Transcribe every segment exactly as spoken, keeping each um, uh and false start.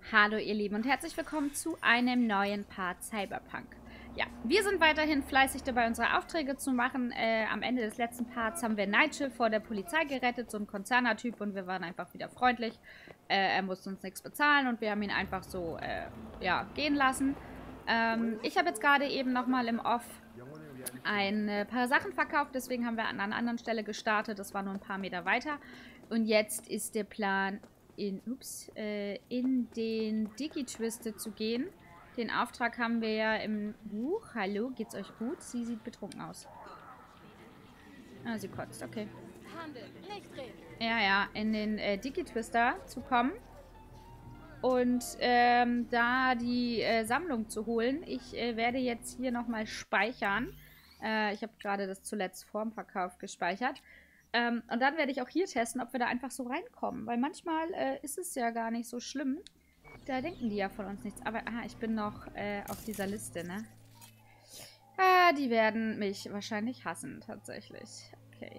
Hallo ihr Lieben und herzlich willkommen zu einem neuen Part Cyberpunk. Ja, wir sind weiterhin fleißig dabei, unsere Aufträge zu machen. Äh, am Ende des letzten Parts haben wir Nigel vor der Polizei gerettet, so ein Konzerner-Typ, und wir waren einfach wieder freundlich. Äh, er musste uns nichts bezahlen und wir haben ihn einfach so, äh, ja, gehen lassen. Ähm, ich habe jetzt gerade eben nochmal im Off ein äh, paar Sachen verkauft, deswegen haben wir an einer anderen Stelle gestartet. Das war nur ein paar Meter weiter. Und jetzt ist der Plan, in, ups, äh, in den Digi-Twister zu gehen. Den Auftrag haben wir ja im Buch. Hallo, geht's euch gut? Sie sieht betrunken aus. Ah, sie kotzt, okay. Ja, ja, in den äh, Digi-Twister zu kommen. Und ähm, da die äh, Sammlung zu holen. Ich äh, werde jetzt hier nochmal speichern. Äh, ich habe gerade das zuletzt vorm Verkauf gespeichert. Ähm, und dann werde ich auch hier testen, ob wir da einfach so reinkommen. Weil manchmal äh, ist es ja gar nicht so schlimm. Da denken die ja von uns nichts. Aber aha, ich bin noch äh, auf dieser Liste, ne? Ah, die werden mich wahrscheinlich hassen, tatsächlich. Okay.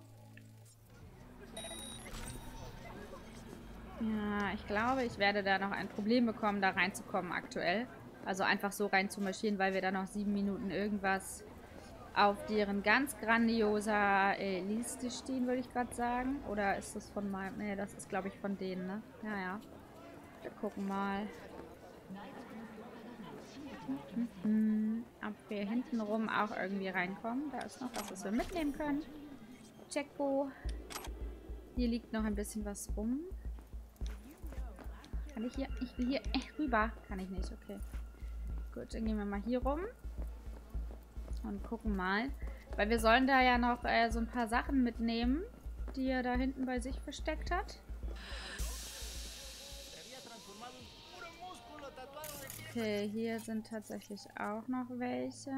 Ja, ich glaube, ich werde da noch ein Problem bekommen, da reinzukommen aktuell. Also einfach so reinzumarschieren, weil wir da noch sieben Minuten irgendwas auf deren ganz grandioser äh, Liste stehen, würde ich gerade sagen. Oder ist das von meinem... Ne, das ist, glaube ich, von denen, ne? Ja, ja. Wir gucken mal. Mhm. Ob wir hintenrum auch irgendwie reinkommen. Da ist noch was, was wir mitnehmen können. Checkbo. Hier liegt noch ein bisschen was rum. Kann ich hier... Ich will hier äh, rüber. Kann ich nicht, okay. Gut, dann gehen wir mal hier rum. Und gucken mal. Weil wir sollen da ja noch äh, so ein paar Sachen mitnehmen, die er da hinten bei sich versteckt hat. Okay, hier sind tatsächlich auch noch welche.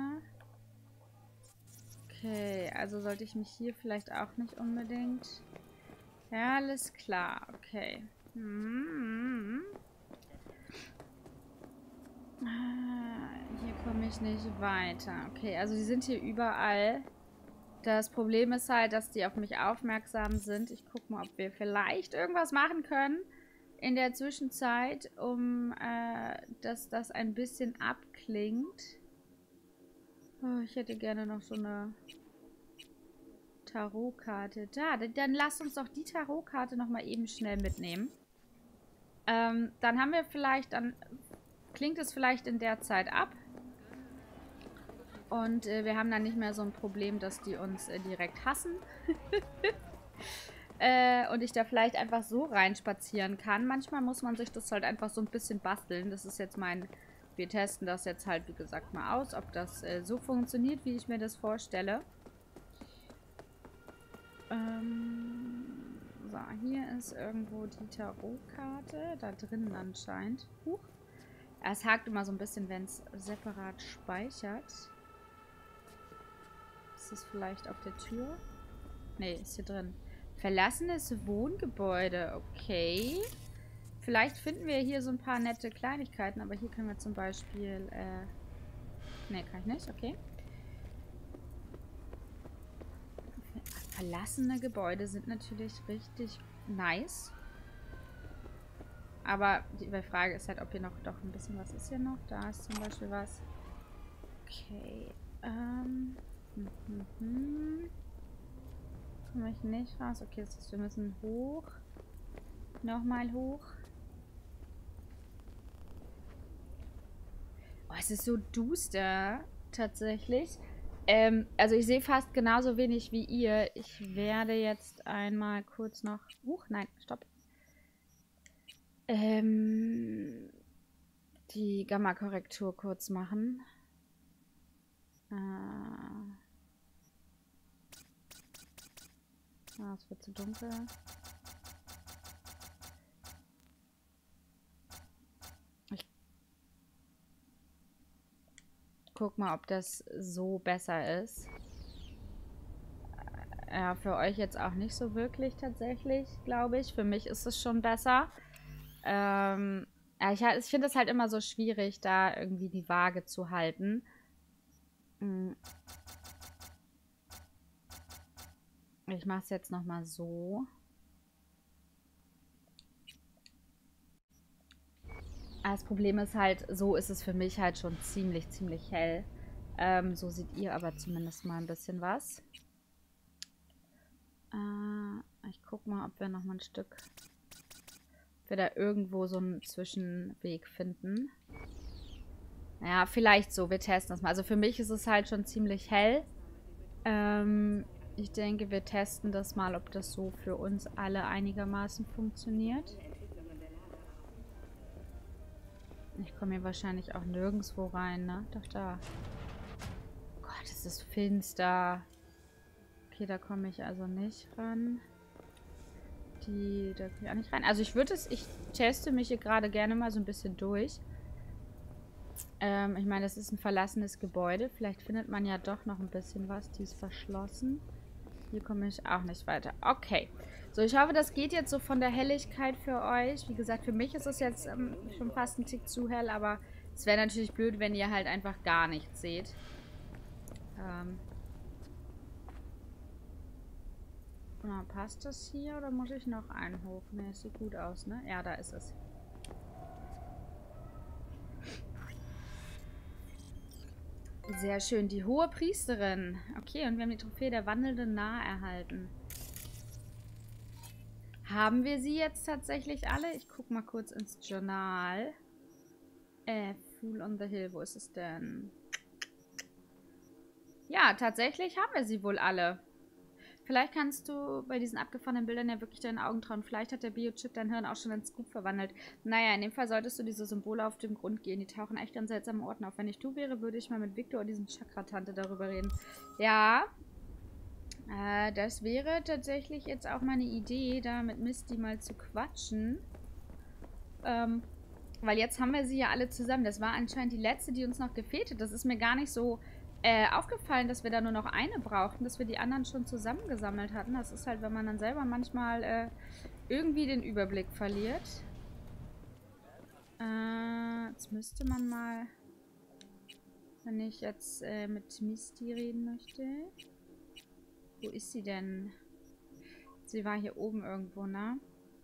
Okay, also sollte ich mich hier vielleicht auch nicht unbedingt... Ja, alles klar, okay. Hm. Hier komme ich nicht weiter. Okay, also die sind hier überall. Das Problem ist halt, dass die auf mich aufmerksam sind. Ich gucke mal, ob wir vielleicht irgendwas machen können in der Zwischenzeit, um äh, dass das ein bisschen abklingt. Oh, ich hätte gerne noch so eine Tarotkarte. Da, dann lasst uns doch die Tarotkarte nochmal eben schnell mitnehmen. Ähm, dann haben wir vielleicht, dann klingt es vielleicht in der Zeit ab. Und äh, wir haben dann nicht mehr so ein Problem, dass die uns äh, direkt hassen. äh, und ich da vielleicht einfach so reinspazieren kann. Manchmal muss man sich das halt einfach so ein bisschen basteln. Das ist jetzt mein... Wir testen das jetzt halt, wie gesagt, mal aus, ob das äh, so funktioniert, wie ich mir das vorstelle. Ähm, so, hier ist irgendwo die Tarotkarte. Da drinnen anscheinend. Huch. Es hakt immer so ein bisschen, wenn es separat speichert. Ist das vielleicht auf der Tür? Ne, ist hier drin. Verlassenes Wohngebäude. Okay. Vielleicht finden wir hier so ein paar nette Kleinigkeiten, aber hier können wir zum Beispiel... Äh ne, kann ich nicht. Okay. Verlassene Gebäude sind natürlich richtig nice. Aber die Frage ist halt, ob hier noch doch ein bisschen was ist hier noch. Da ist zum Beispiel was. Okay. Ähm... Hm, hm, hm. Komme ich nicht raus? Okay, das heißt, wir müssen hoch. Nochmal hoch. Oh, es ist so duster. Tatsächlich. Ähm, also ich sehe fast genauso wenig wie ihr. Ich werde jetzt einmal kurz noch... Huch, nein, stopp. Ähm, die Gamma-Korrektur kurz machen. Äh... Ah, es wird zu dunkel. Ich guck mal, ob das so besser ist. Ja, für euch jetzt auch nicht so wirklich tatsächlich, glaube ich. Für mich ist es schon besser. Ähm, ja, ich, ich finde es halt immer so schwierig, da irgendwie die Waage zu halten. Ich mache es jetzt nochmal so. Das Problem ist halt, so ist es für mich halt schon ziemlich, ziemlich hell. Ähm, so seht ihr aber zumindest mal ein bisschen was. Äh, ich guck mal, ob wir noch mal ein Stück... Ob wir da irgendwo so einen Zwischenweg finden. Ja, vielleicht so. Wir testen das mal. Also für mich ist es halt schon ziemlich hell. Ähm, ich denke, wir testen das mal, ob das so für uns alle einigermaßen funktioniert. Ich komme hier wahrscheinlich auch nirgendwo rein, ne? Doch da. Gott, es ist finster. Okay, da komme ich also nicht ran. Die, da komme ich auch nicht rein. Also ich würde es, ich teste mich hier gerade gerne mal so ein bisschen durch. Ähm, ich meine, das ist ein verlassenes Gebäude. Vielleicht findet man ja doch noch ein bisschen was. Die ist verschlossen. Hier komme ich auch nicht weiter. Okay. So, ich hoffe, das geht jetzt so von der Helligkeit für euch. Wie gesagt, für mich ist es jetzt ähm, schon fast ein Tick zu hell, aber es wäre natürlich blöd, wenn ihr halt einfach gar nichts seht. Ähm. Na, passt das hier oder muss ich noch einen hoch? Ne, es sieht gut aus, ne? Ja, da ist es. Sehr schön. Die hohe Priesterin. Okay, und wir haben die Trophäe der wandelnden Nah erhalten. Haben wir sie jetzt tatsächlich alle? Ich guck mal kurz ins Journal. Äh, Fool on the Hill. Wo ist es denn? Ja, tatsächlich haben wir sie wohl alle. Vielleicht kannst du bei diesen abgefahrenen Bildern ja wirklich deinen Augen trauen. Vielleicht hat der Biochip dein Hirn auch schon in Scoop verwandelt. Naja, in dem Fall solltest du diese Symbole auf dem Grund gehen. Die tauchen echt an seltsamen Orten auf. Wenn ich du wäre, würde ich mal mit Victor und diesem Chakra-Tante darüber reden. Ja, äh, das wäre tatsächlich jetzt auch meine Idee, da mit Misty mal zu quatschen. Ähm, weil jetzt haben wir sie ja alle zusammen. Das war anscheinend die letzte, die uns noch gefehlt hat. Das ist mir gar nicht so... Äh, aufgefallen, dass wir da nur noch eine brauchten, dass wir die anderen schon zusammengesammelt hatten. Das ist halt, wenn man dann selber manchmal äh, irgendwie den Überblick verliert. Äh, jetzt müsste man mal, wenn ich jetzt äh, mit Misty reden möchte. Wo ist sie denn? Sie war hier oben irgendwo, ne?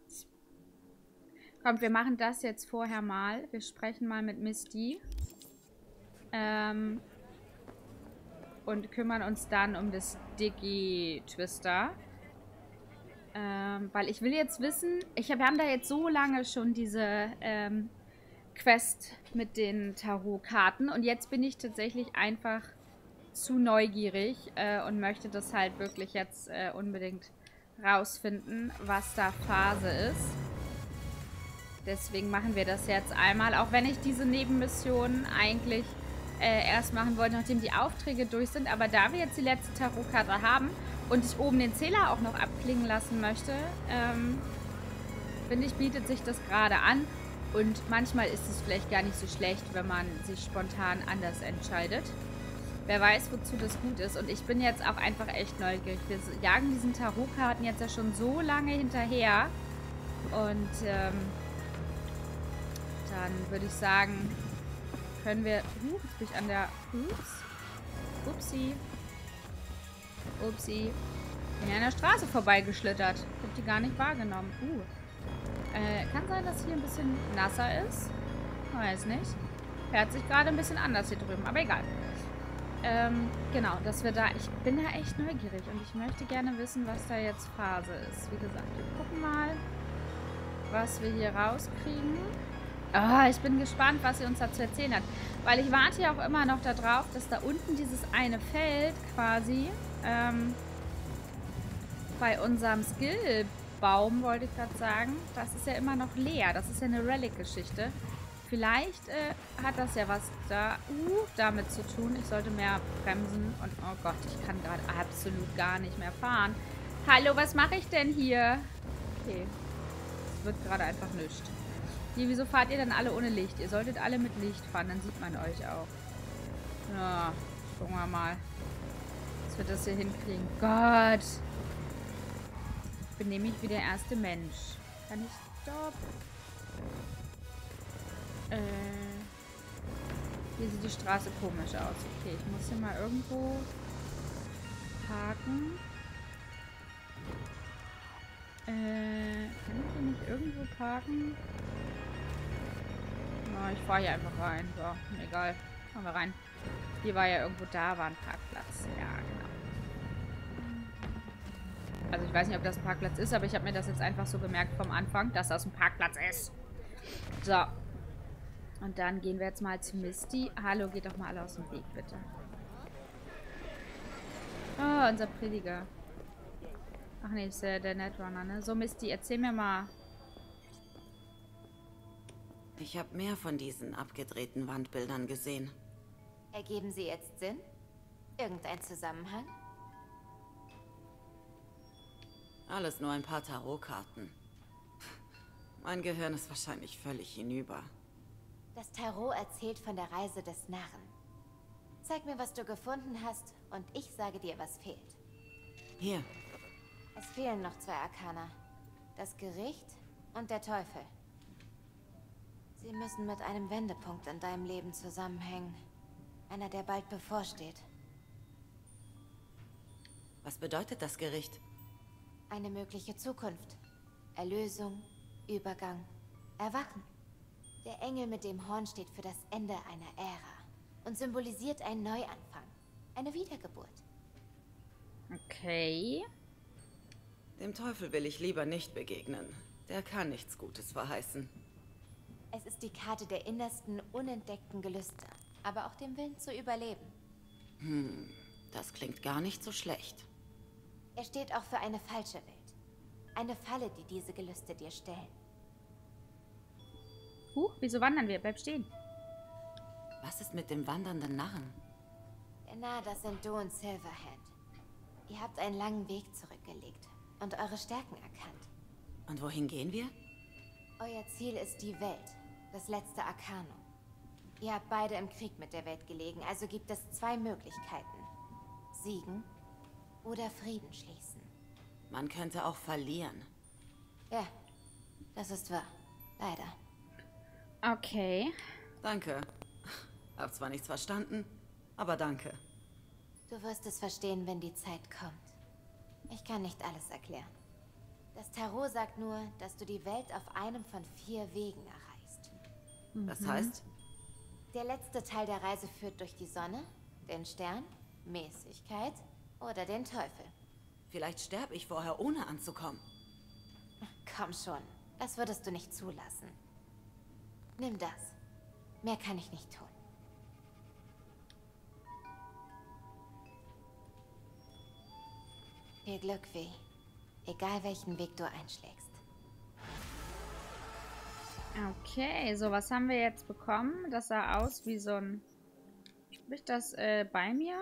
Kommt, wir machen das jetzt vorher mal. Wir sprechen mal mit Misty. Ähm... Und kümmern uns dann um das Digi-Twister. Ähm, weil ich will jetzt wissen, ich hab, wir haben da jetzt so lange schon diese ähm, Quest mit den Tarotkarten. Und jetzt bin ich tatsächlich einfach zu neugierig äh, und möchte das halt wirklich jetzt äh, unbedingt rausfinden, was da Phase ist. Deswegen machen wir das jetzt einmal. Auch wenn ich diese Nebenmissionen eigentlich... Äh, erst machen wollte, nachdem die Aufträge durch sind. Aber da wir jetzt die letzte Tarotkarte haben und ich oben den Zähler auch noch abklingen lassen möchte, ähm, finde ich, bietet sich das gerade an. Und manchmal ist es vielleicht gar nicht so schlecht, wenn man sich spontan anders entscheidet. Wer weiß, wozu das gut ist. Und ich bin jetzt auch einfach echt neugierig. Wir jagen diesen Tarotkarten jetzt ja schon so lange hinterher. Und ähm, dann würde ich sagen... Können wir... Uh, jetzt bin ich an der... Ups. Upsi. Upsi. Bin ja an der Straße vorbeigeschlittert. Ich habe die gar nicht wahrgenommen. Uh. Äh, kann sein, dass hier ein bisschen nasser ist. Weiß nicht. Fährt sich gerade ein bisschen anders hier drüben. Aber egal. Ähm, genau, dass wir da... Ich bin da echt neugierig. Und ich möchte gerne wissen, was da jetzt Phase ist. Wie gesagt, wir gucken mal, was wir hier rauskriegen. Oh, ich bin gespannt, was sie uns dazu erzählen hat. Weil ich warte ja auch immer noch darauf, dass da unten dieses eine Feld quasi ähm, bei unserem Skillbaum, wollte ich gerade sagen, das ist ja immer noch leer. Das ist ja eine Relic-Geschichte. Vielleicht äh, hat das ja was da uh, damit zu tun. Ich sollte mehr bremsen. Und oh Gott, ich kann gerade absolut gar nicht mehr fahren. Hallo, was mache ich denn hier? Okay. Es wird gerade einfach nichts. Hier, wieso fahrt ihr dann alle ohne Licht? Ihr solltet alle mit Licht fahren, dann sieht man euch auch. Ja, gucken wir mal. Dass wir das hier hinkriegen. Gott! Ich bin nämlich wie der erste Mensch. Kann ich... Stopp! Äh... Hier sieht die Straße komisch aus. Okay, ich muss hier mal irgendwo parken. Äh, kann ich hier nicht irgendwo parken? Ich fahre hier einfach rein. So, egal. Fahren wir rein. Hier war ja irgendwo, da war ein Parkplatz. Ja, genau. Also ich weiß nicht, ob das ein Parkplatz ist, aber ich habe mir das jetzt einfach so gemerkt vom Anfang, dass das ein Parkplatz ist. So. Und dann gehen wir jetzt mal zu Misty. Hallo, geht doch mal alle aus dem Weg, bitte. Oh, unser Prediger. Ach nee, ist der, der Netrunner, ne? So, Misty, erzähl mir mal. Ich habe mehr von diesen abgedrehten Wandbildern gesehen. Ergeben sie jetzt Sinn? Irgendein Zusammenhang? Alles nur ein paar Tarotkarten. Mein Gehirn ist wahrscheinlich völlig hinüber. Das Tarot erzählt von der Reise des Narren. Zeig mir, was du gefunden hast, und ich sage dir, was fehlt. Hier. Es fehlen noch zwei Arkana. Das Gericht und der Teufel. Sie müssen mit einem Wendepunkt in deinem Leben zusammenhängen. Einer, der bald bevorsteht. Was bedeutet das Gericht? Eine mögliche Zukunft. Erlösung, Übergang, Erwachen. Der Engel mit dem Horn steht für das Ende einer Ära und symbolisiert einen Neuanfang, eine Wiedergeburt. Okay. Dem Teufel will ich lieber nicht begegnen. Der kann nichts Gutes verheißen. Es ist die Karte der innersten, unentdeckten Gelüste, aber auch dem Willen zu überleben. Hm, das klingt gar nicht so schlecht. Er steht auch für eine falsche Welt. Eine Falle, die diese Gelüste dir stellen. Huch, wieso wandern wir? Bleib stehen. Was ist mit dem wandernden Narren? Na, das sind du und Silverhand. Ihr habt einen langen Weg zurückgelegt und eure Stärken erkannt. Und wohin gehen wir? Euer Ziel ist die Welt, das letzte Arkanum. Ihr habt beide im Krieg mit der Welt gelegen, also gibt es zwei Möglichkeiten. Siegen oder Frieden schließen. Man könnte auch verlieren. Ja, das ist wahr. Leider. Okay. Danke. Hab zwar nichts verstanden, aber danke. Du wirst es verstehen, wenn die Zeit kommt. Ich kann nicht alles erklären. Das Tarot sagt nur, dass du die Welt auf einem von vier Wegen erreichst. Das heißt? Der letzte Teil der Reise führt durch die Sonne, den Stern, Mäßigkeit oder den Teufel. Vielleicht sterbe ich vorher, ohne anzukommen. Komm schon, das würdest du nicht zulassen. Nimm das. Mehr kann ich nicht tun. Viel Glück, V. Egal welchen Weg du einschlägst. Okay, so was haben wir jetzt bekommen? Das sah aus wie so ein... Habe ich das äh, bei mir?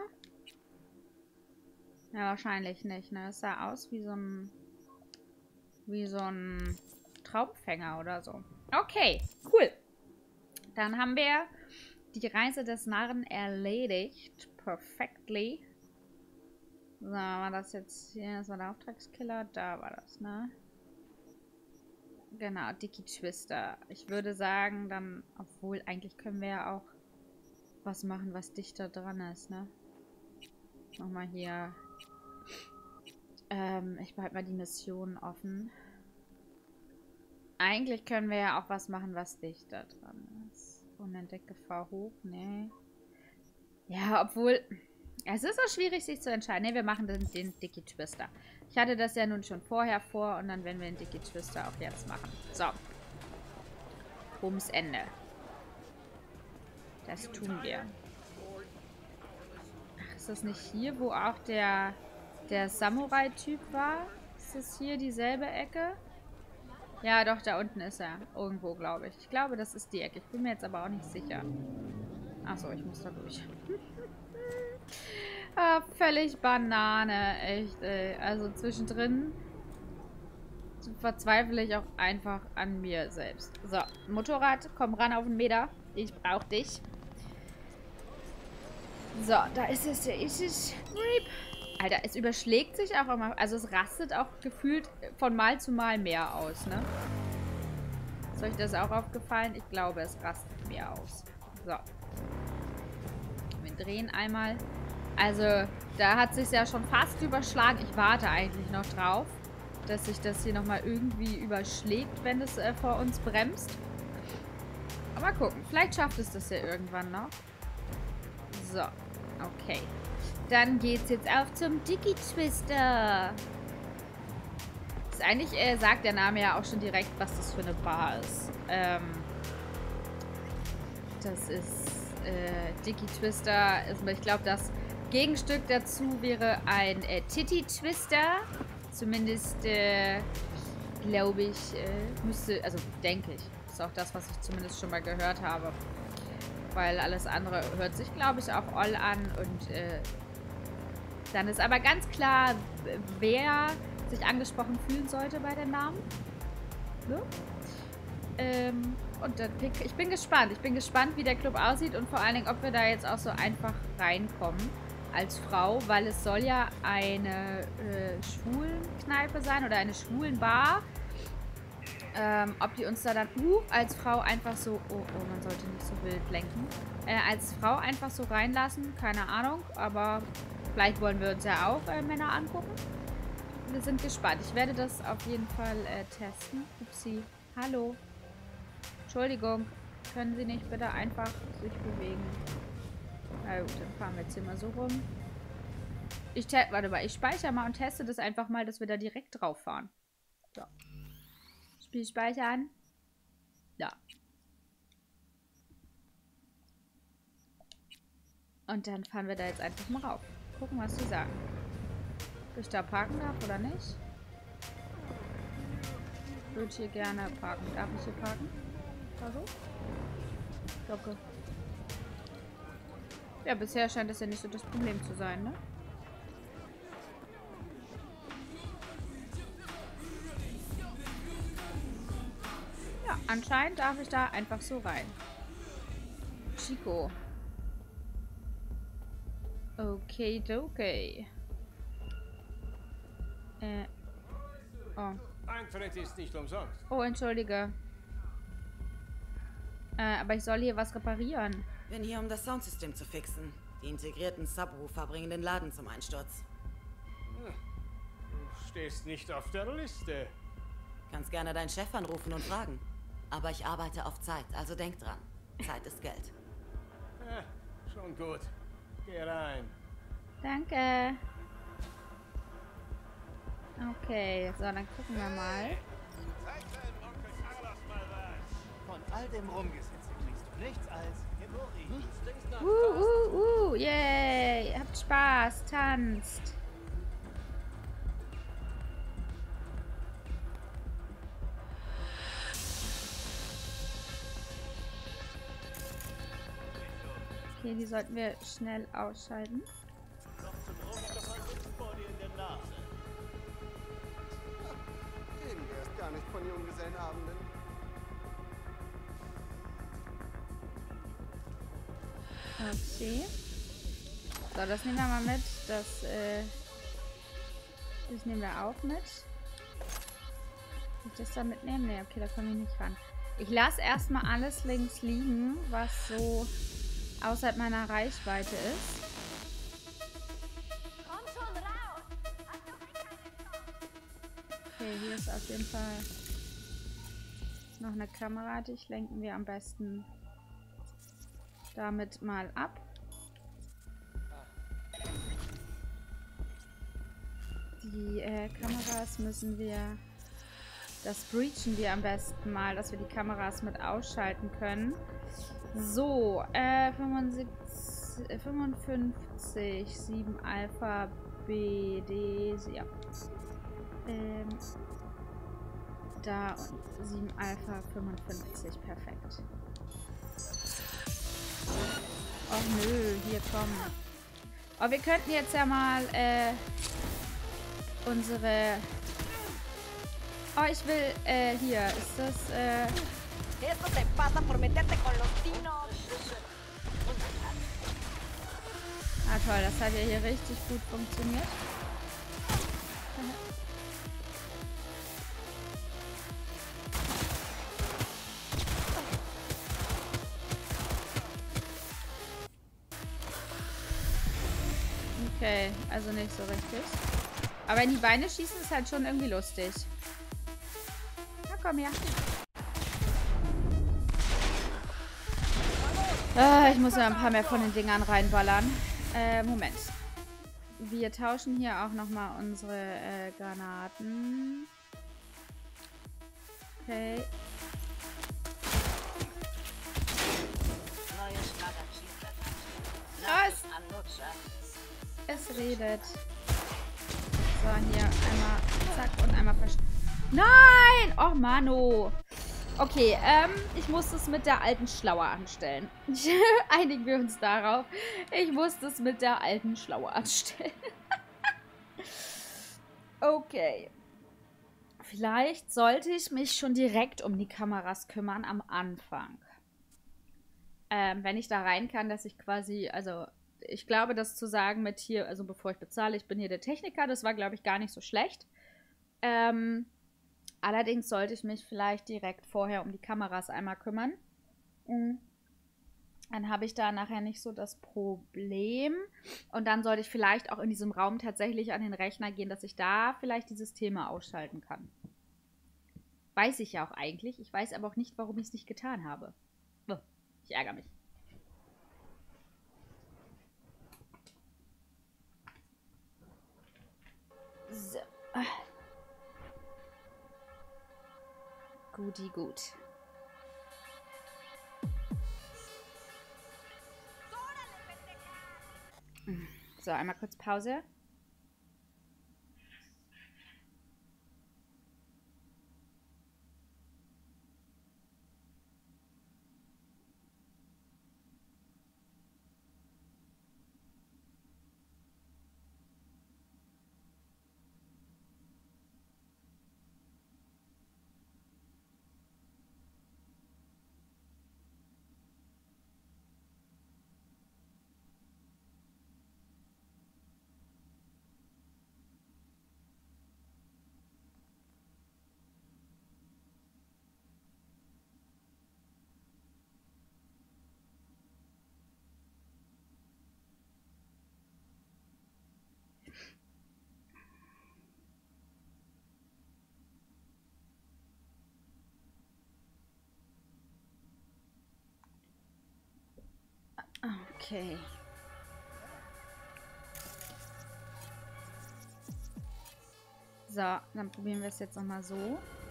Ja, wahrscheinlich nicht, ne? Es sah aus wie so ein... Wie so ein Traumfänger oder so. Okay, cool. Dann haben wir die Reise des Narren erledigt. Perfectly. So, war das jetzt hier? Das war der Auftragskiller. Da war das, ne? Genau, Dicky Twister. Ich würde sagen, dann, obwohl, eigentlich können wir ja auch was machen, was dichter dran ist, ne? Nochmal hier. Ähm, ich behalte mal die Mission offen. Eigentlich können wir ja auch was machen, was dichter dran ist. Unentdeckte Gefahr hoch, ne? Ja, obwohl... Es ist auch schwierig, sich zu entscheiden. Ne, wir machen den, den Dicky Twister. Ich hatte das ja nun schon vorher vor und dann werden wir den Dicky Twister auch jetzt machen. So. Ums Ende. Das tun wir. Ach, ist das nicht hier, wo auch der, der Samurai-Typ war? Ist das hier dieselbe Ecke? Ja, doch, da unten ist er. Irgendwo, glaube ich. Ich glaube, das ist die Ecke. Ich bin mir jetzt aber auch nicht sicher. Achso, ich muss da durch. Ah, völlig Banane, echt, ey. Also zwischendrin verzweifle ich auch einfach an mir selbst. So, Motorrad, komm ran auf den Meter. Ich brauch dich. So, da ist es, da ist es. Alter, es überschlägt sich auch immer. Also es rastet auch gefühlt von Mal zu Mal mehr aus, ne? Ist euch das auch aufgefallen? Ich glaube, es rastet mehr aus. So. Wir drehen einmal. Also, da hat sich ja schon fast überschlagen. Ich warte eigentlich noch drauf, dass sich das hier nochmal irgendwie überschlägt, wenn es äh, vor uns bremst. mal gucken. Vielleicht schafft es das ja irgendwann noch. So. Okay. Dann geht's jetzt auf zum Dicky Twister. Ist eigentlich, äh, sagt der Name ja auch schon direkt, was das für eine Bar ist. Ähm, das ist äh, Dicky Twister. Ist, ich glaube, das Gegenstück dazu wäre ein äh, Titty Twister. Zumindest, äh, glaube ich, äh, müsste, also denke ich. Ist auch das, was ich zumindest schon mal gehört habe. Weil alles andere hört sich, glaube ich, auch all an. Und äh, dann ist aber ganz klar, wer sich angesprochen fühlen sollte bei den Namen. Ne? Ähm, und dann, ich bin gespannt. Ich bin gespannt, wie der Club aussieht und vor allen Dingen, ob wir da jetzt auch so einfach reinkommen als Frau, weil es soll ja eine äh, Schwulenkneipe sein oder eine Schwulenbar. Ähm, ob die uns da dann uh, als Frau einfach so, oh, oh, man sollte nicht so wild lenken, äh, als Frau einfach so reinlassen, keine Ahnung, aber vielleicht wollen wir uns ja auch äh, Männer angucken. Wir sind gespannt. Ich werde das auf jeden Fall äh, testen. Upsi. Hallo. Entschuldigung. Können Sie nicht bitte einfach sich bewegen? Na gut, dann fahren wir jetzt hier mal so rum. Ich warte mal, ich speichere mal und teste das einfach mal, dass wir da direkt drauf fahren. So. Spiel speichern. Ja. Und dann fahren wir da jetzt einfach mal rauf. Gucken, was die sagen. Ob ich da parken darf oder nicht. Ich würde hier gerne parken. Darf ich hier parken? Also? Glocke. Ja, bisher scheint das ja nicht so das Problem zu sein, ne? Ja, anscheinend darf ich da einfach so rein. Chico. Okay, okay. Äh. Oh. Eintritt ist nicht umsonst. Oh, entschuldige. Äh, aber ich soll hier was reparieren. Bin hier, um das Soundsystem zu fixen. Die integrierten Subwoofer bringen den Laden zum Einsturz. Du stehst nicht auf der Liste. Kannst gerne deinen Chef anrufen und fragen. Aber ich arbeite auf Zeit, also denk dran. Zeit ist Geld. Ja, schon gut. Geh rein. Danke. Okay, so, dann gucken wir mal. Von all dem Rumgesitze kriegst du nichts als Gemurri. Uh, uh, uh, yay. Habt Spaß, tanzt. Okay, die sollten wir schnell ausschalten. Noch zum Rumgefallen vor dir in der Nase. Reden wir erst gar nicht von Junggesellenabenden. Okay. So, das nehmen wir mal mit. Das, äh, das nehmen wir auch mit. Kann ich das da mitnehmen? Ne, okay, da komme ich nicht ran. Ich lasse erstmal alles links liegen, was so außerhalb meiner Reichweite ist. Okay, hier ist auf jeden Fall noch eine Kamera, die lenken wir am besten damit mal ab. Die äh, Kameras müssen wir, das breachen wir am besten mal, dass wir die Kameras mit ausschalten können. So, äh, fünfundsiebzig, äh, fünfundfünfzig, sieben Alpha, B, D, ja. Ähm, da und sieben Alpha, fünfundfünfzig, perfekt. Oh nö, hier komm. Oh, wir könnten jetzt ja mal äh, unsere... Oh, ich will, äh, hier, ist das, äh... Esto te pasa por meterte con los dinos. Ah, toll, das hat ja hier richtig gut funktioniert. Okay, also nicht so richtig. Aber in die Beine schießen ist halt schon irgendwie lustig. Na komm her. Äh, ich muss ja ein paar mehr von den Dingern reinballern. Äh, Moment. Wir tauschen hier auch nochmal unsere äh, Granaten. Okay. Was? Es redet. So, hier einmal zack und einmal versch... Nein! Och, Mano. Okay, ähm, ich muss es mit der alten Schlauer anstellen. Einigen wir uns darauf. Ich muss das mit der alten Schlauer anstellen. Okay. Vielleicht sollte ich mich schon direkt um die Kameras kümmern am Anfang. Ähm, wenn ich da rein kann, dass ich quasi, also ich glaube, das zu sagen mit hier, also bevor ich bezahle, ich bin hier der Techniker, das war, glaube ich, gar nicht so schlecht. Ähm, allerdings sollte ich mich vielleicht direkt vorher um die Kameras einmal kümmern. Mhm. Dann habe ich da nachher nicht so das Problem. Und dann sollte ich vielleicht auch in diesem Raum tatsächlich an den Rechner gehen, dass ich da vielleicht die Systeme ausschalten kann. Weiß ich ja auch eigentlich. Ich weiß aber auch nicht, warum ich es nicht getan habe. Ich ärgere mich. So. Guti gut. So, einmal kurz Pause. Okay. So, dann probieren wir es jetzt nochmal so.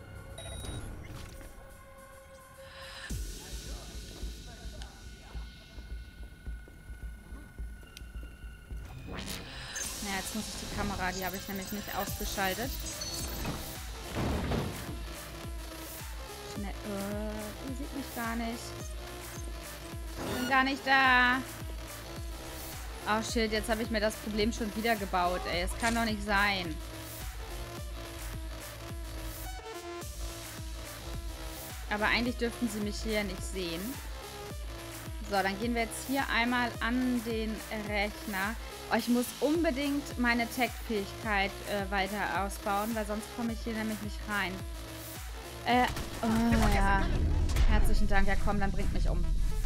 Ja, jetzt muss ich die Kamera, die habe ich nämlich nicht ausgeschaltet. Schnell, äh, die sieht mich gar nicht. Ich bin gar nicht da. Oh shit, jetzt habe ich mir das Problem schon wieder gebaut, ey. Es kann doch nicht sein. Aber eigentlich dürften sie mich hier nicht sehen. So, dann gehen wir jetzt hier einmal an den Rechner. Oh, ich muss unbedingt meine Tech-Fähigkeit äh, weiter ausbauen, weil sonst komme ich hier nämlich nicht rein. Äh, oh ja. Herzlichen Dank. Ja komm, dann bringt mich um.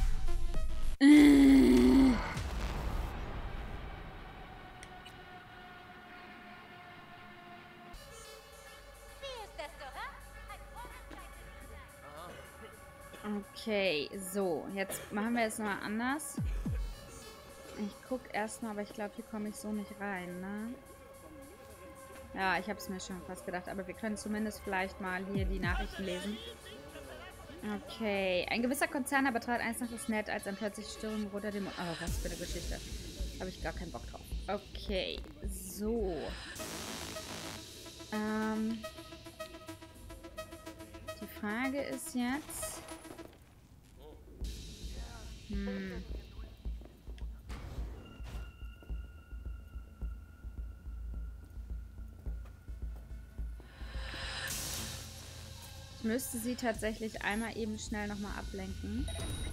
Okay, so, jetzt machen wir es mal anders. Ich gucke erstmal, aber ich glaube, hier komme ich so nicht rein, ne? Ja, ich habe es mir schon fast gedacht, aber wir können zumindest vielleicht mal hier die Nachrichten lesen. Okay, ein gewisser Konzern aber trat eins nach das Netz, als ein plötzliches Störung roter Dämon... Oh, was für eine Geschichte. Habe ich gar keinen Bock drauf. Okay, so. Ähm... Die Frage ist jetzt... Hm... Ich müsste sie tatsächlich einmal eben schnell nochmal ablenken.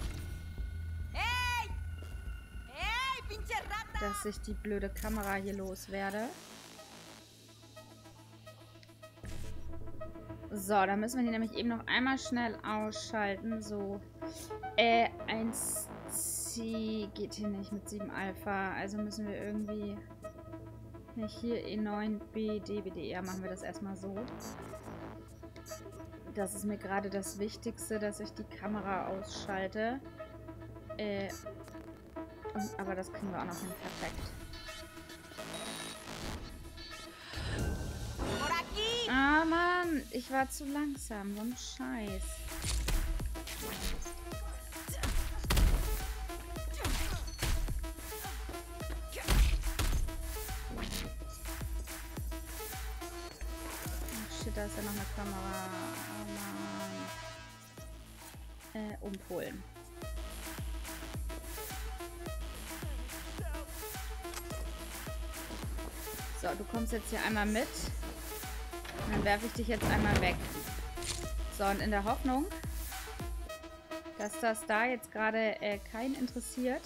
Hey! Hey, pinche rata! Dass ich die blöde Kamera hier loswerde. So, dann müssen wir die nämlich eben noch einmal schnell ausschalten. So. Äh, eins C geht hier nicht mit sieben Alpha. Also müssen wir irgendwie... Nicht hier E neun B D B D R machen wir das erstmal so. Das ist mir gerade das Wichtigste, dass ich die Kamera ausschalte. Äh, und, aber das kriegen wir auch noch hin. Perfekt. Ah, Mann. Ich war zu langsam. So ein Scheiß. Oh, shit, da ist ja noch eine Kamera. Oh, Mann. Äh, umpolen. So, du kommst jetzt hier einmal mit. Und dann werfe ich dich jetzt einmal weg. So, und in der Hoffnung, dass das da jetzt gerade äh, keinen interessiert,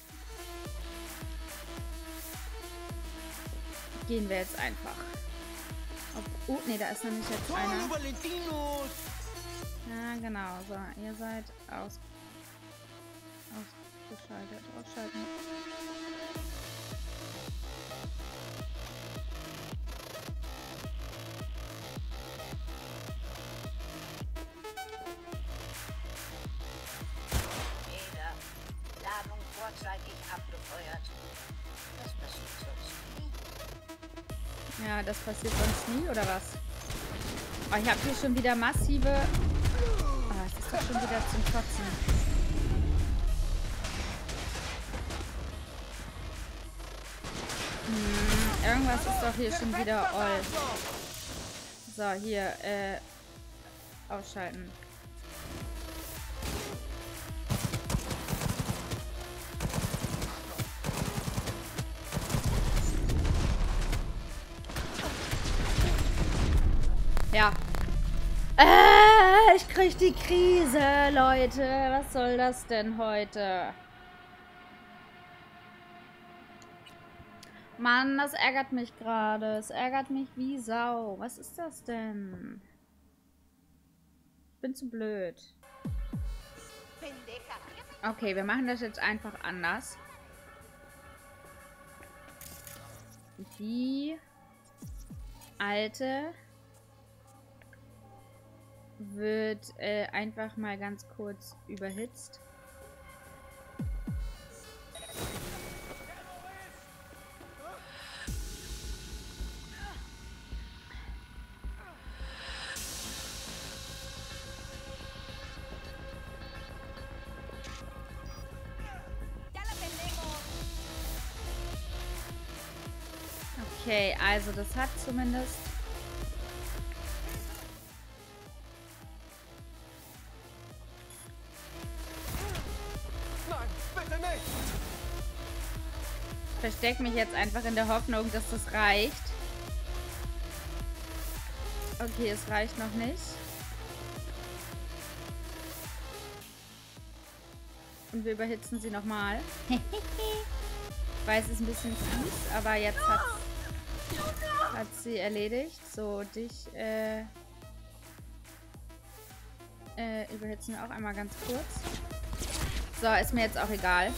gehen wir jetzt einfach. Ob, oh, nee, da ist noch nicht jetzt einer. Ja, genau. So, ihr seid aus, ausgeschaltet. Ausschalten. Vorzeitig abgefeuert. Das passiert sonst nie. Ja, das passiert sonst nie, oder was? Oh, ich habe hier schon wieder massive... Oh, es ist doch schon wieder zum Kotzen. Hm, irgendwas ist doch hier schon wieder all. So, hier, äh... ausschalten. Ja. Äh, ich krieg die Krise, Leute. Was soll das denn heute? Mann, das ärgert mich gerade. Es ärgert mich wie Sau. Was ist das denn? Ich bin zu blöd. Okay, wir machen das jetzt einfach anders. Die alte wird äh, einfach mal ganz kurz überhitzt. Okay, also das hat zumindest... Ich verstecke mich jetzt einfach in der Hoffnung, dass das reicht. Okay, es reicht noch nicht. Und wir überhitzen sie nochmal. Ich weiß, es ist ein bisschen fies, aber jetzt hat, hat sie erledigt. So, dich äh, äh, überhitzen wir auch einmal ganz kurz. So, ist mir jetzt auch egal.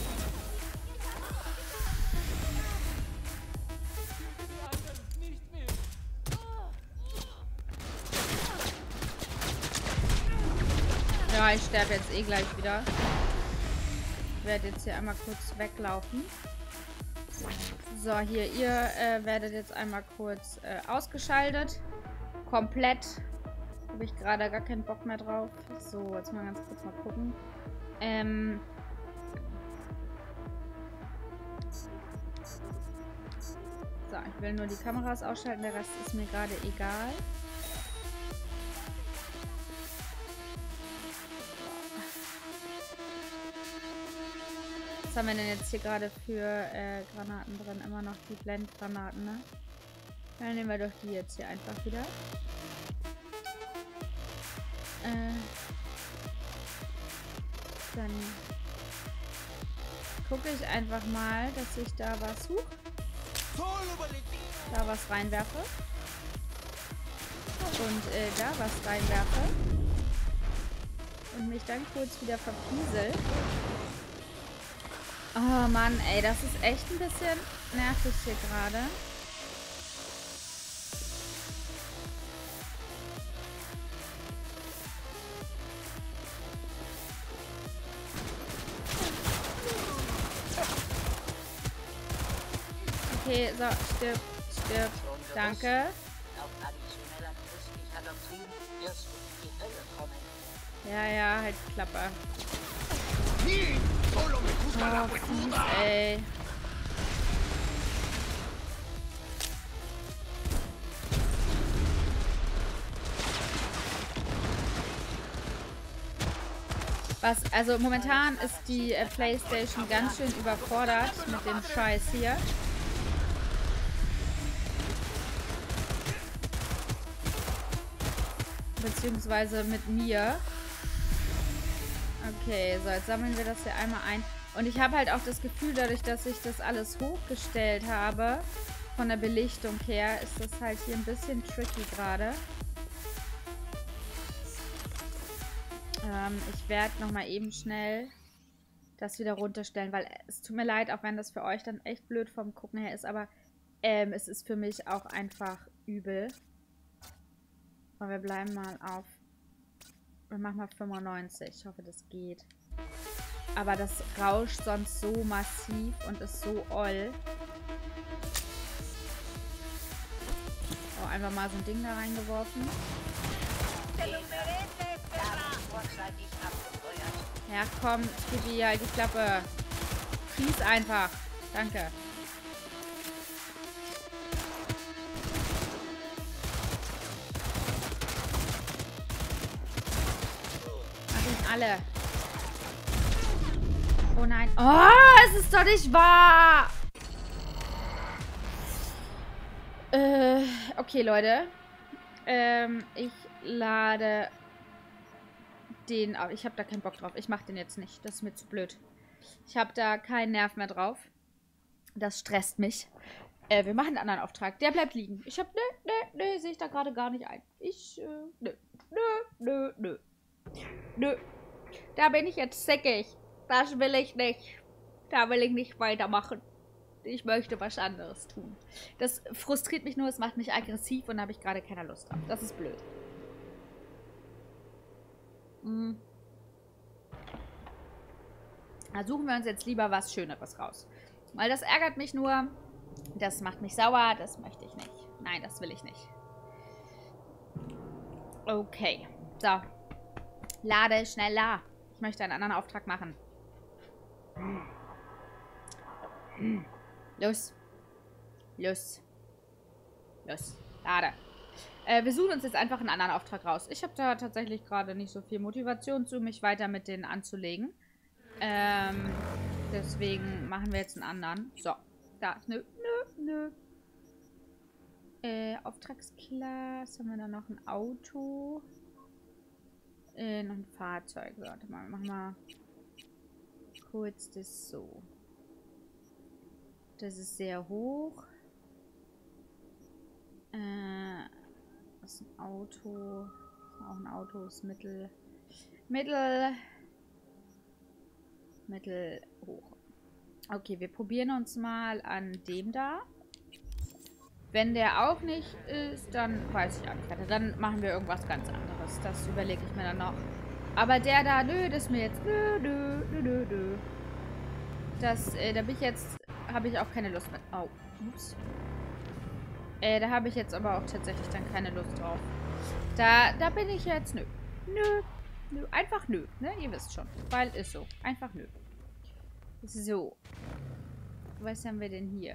Ja, ich sterbe jetzt eh gleich wieder. Ich werde jetzt hier einmal kurz weglaufen. So, hier, ihr äh, werdet jetzt einmal kurz äh, ausgeschaltet. Komplett. Habe ich gerade gar keinen Bock mehr drauf. So, jetzt mal ganz kurz mal gucken. Ähm... So, ich will nur die Kameras ausschalten. Der Rest ist mir gerade egal. Was haben wir denn jetzt hier gerade für äh, Granaten drin? Immer noch die Blendgranaten, ne? Dann nehmen wir doch die jetzt hier einfach wieder. Äh, dann gucke ich einfach mal, dass ich da was suche. Da was reinwerfe. Und äh, da was reinwerfe. Und mich dann kurz wieder verpiesel. Oh Mann, ey, das ist echt ein bisschen nervig hier gerade. Okay, so, stirb, stirb. Danke. Ja, ja, halt Klappe. Oh, fies, ey. Was, also momentan ist die äh, PlayStation ganz schön überfordert mit dem Scheiß hier. Beziehungsweise mit mir. Okay, so, jetzt sammeln wir das hier einmal ein. Und ich habe halt auch das Gefühl, dadurch, dass ich das alles hochgestellt habe, von der Belichtung her, ist das halt hier ein bisschen tricky gerade. Ähm, ich werde nochmal eben schnell das wieder runterstellen, weil es tut mir leid, auch wenn das für euch dann echt blöd vom Gucken her ist, aber ähm, es ist für mich auch einfach übel. Aber wir bleiben mal auf, wir machen mal fünfundneunzig, ich hoffe, das geht. Aber das rauscht sonst so massiv und ist so oll. Oh, einfach mal so ein Ding da reingeworfen. Ja, komm, Skibby, halt die Klappe. Schieß einfach. Danke. Mach ihn alle. Oh nein. Oh, es ist doch nicht wahr. Äh, okay, Leute. Ähm, ich lade den, aber ich habe da keinen Bock drauf. Ich mache den jetzt nicht. Das ist mir zu blöd. Ich habe da keinen Nerv mehr drauf. Das stresst mich. Äh, wir machen einen anderen Auftrag. Der bleibt liegen. Ich habe, nö, nö, nö, sehe ich da gerade gar nicht ein. Ich, äh, nö, nö, nö, nö. Nö. Da bin ich jetzt säckig. Das will ich nicht. Da will ich nicht weitermachen. Ich möchte was anderes tun. Das frustriert mich nur, es macht mich aggressiv und da habe ich gerade keine Lust drauf. Das ist blöd. Mhm. Da suchen wir uns jetzt lieber was Schöneres raus. Weil das ärgert mich nur. Das macht mich sauer. Das möchte ich nicht. Nein, das will ich nicht. Okay. So. Lade schneller. Ich möchte einen anderen Auftrag machen. Los. Los. Los. Lade. Äh, wir suchen uns jetzt einfach einen anderen Auftrag raus. Ich habe da tatsächlich gerade nicht so viel Motivation zu, mich weiter mit denen anzulegen. Ähm, deswegen machen wir jetzt einen anderen. So. Da. Nö, nö, nö. Äh, Auftragsklasse. Haben wir da noch ein Auto? Äh, noch ein Fahrzeug. Warte mal, machen wir kurz das so. Das ist sehr hoch. Äh, das ist ein Auto. Das ist auch ein Auto. Ist mittel. Mittel. Mittel hoch. Okay, wir probieren uns mal an dem da. Wenn der auch nicht ist, dann weiß ich auch nicht weiter. Dann machen wir irgendwas ganz anderes. Das überlege ich mir dann noch. Aber der da, nö, das ist mir jetzt. Nö, nö, nö, nö, nö. Das, äh, da bin ich jetzt. Habe ich auch keine Lust mehr. Oh, ups. Äh, da habe ich jetzt aber auch tatsächlich dann keine Lust drauf. Da, da bin ich jetzt. Nö. Nö. Nö. Einfach nö. Ne? Ihr wisst schon. Weil ist so. Einfach nö. So. Was haben wir denn hier?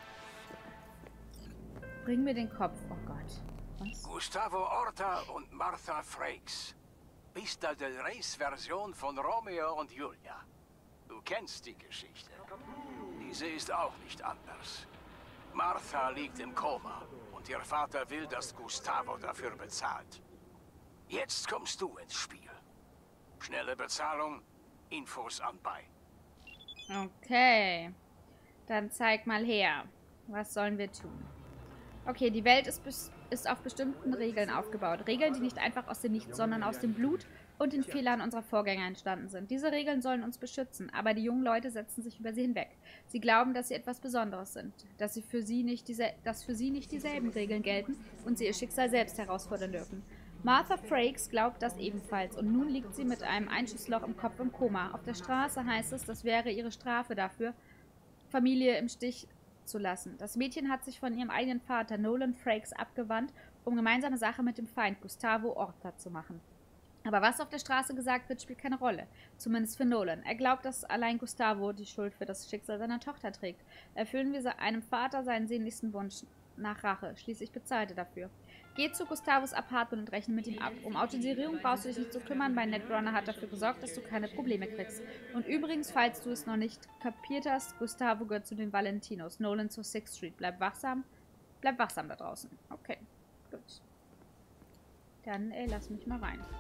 Bring mir den Kopf. Oh Gott. Was? Gustavo Horta und Martha Frakes. Vista del Rey's Version von Romeo und Julia. Du kennst die Geschichte. Diese ist auch nicht anders. Martha liegt im Koma und ihr Vater will, dass Gustavo dafür bezahlt. Jetzt kommst du ins Spiel. Schnelle Bezahlung, Infos anbei. Okay. Dann zeig mal her. Was sollen wir tun? Okay, die Welt ist, ist auf bestimmten Regeln aufgebaut. Regeln, die nicht einfach aus dem Nichts, sondern aus dem Blut und den Fehlern unserer Vorgänger entstanden sind. Diese Regeln sollen uns beschützen, aber die jungen Leute setzen sich über sie hinweg. Sie glauben, dass sie etwas Besonderes sind, dass, sie für sie nicht diese, dass für sie nicht dieselben Regeln gelten und sie ihr Schicksal selbst herausfordern dürfen. Martha Frakes glaubt das ebenfalls und nun liegt sie mit einem Einschussloch im Kopf im Koma. Auf der Straße heißt es, das wäre ihre Strafe dafür, Familie im Stich zu lassen. Das Mädchen hat sich von ihrem eigenen Vater Nolan Frakes abgewandt, um gemeinsame Sache mit dem Feind Gustavo Orta zu machen. Aber was auf der Straße gesagt wird, spielt keine Rolle. Zumindest für Nolan. Er glaubt, dass allein Gustavo die Schuld für das Schicksal seiner Tochter trägt. Erfüllen wir einem Vater seinen sehnlichsten Wunsch nach Rache. Schließlich bezahlt er dafür. Geh zu Gustavos Apartment und rechne mit ihm ab. Um Autorisierung brauchst du dich nicht zu kümmern. Mein Netrunner hat dafür gesorgt, dass du keine Probleme kriegst. Und übrigens, falls du es noch nicht kapiert hast, Gustavo gehört zu den Valentinos. Nolan zur Sixth Street. Bleib wachsam. Bleib wachsam da draußen. Okay, gut. Dann, ey, lass mich mal rein.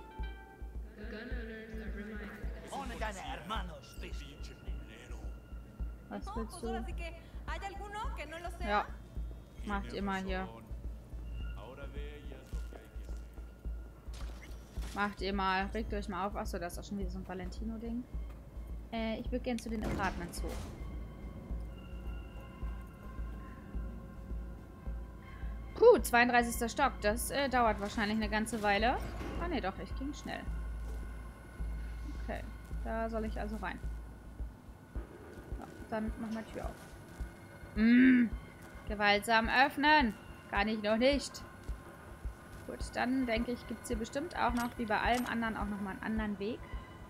Was willst du? Ja, macht ihr mal hier. Macht ihr mal. Regt euch mal auf. Achso, das ist auch schon wieder so ein Valentino-Ding. Äh, ich würde gerne zu den Apartments hoch. Puh, zweiunddreißigster Stock. Das äh, dauert wahrscheinlich eine ganze Weile. Ah, ne, doch, ich ging schnell. Okay, da soll ich also rein. So, dann machen wir die Tür auf. Mm, gewaltsam öffnen. Kann ich noch nicht. Gut, dann denke ich, gibt es hier bestimmt auch noch, wie bei allem anderen, auch nochmal einen anderen Weg.